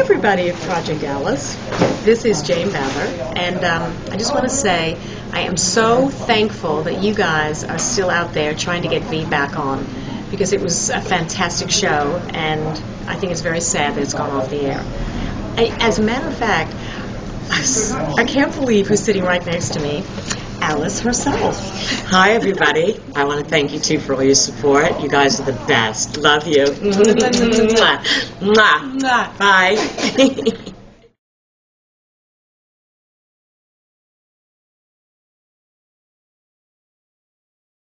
everybody at Project Alice. This is Jane Badler, and I just want to say I am so thankful that you guys are still out there trying to get feedback on, because it was a fantastic show, and I think it's very sad that it's gone off the air. As a matter of fact, I can't believe who's sitting right next to me. Alice herself. Hi, everybody. I want to thank you, too, for all your support. You guys are the best. Love you. Mwah. Mwah. Bye.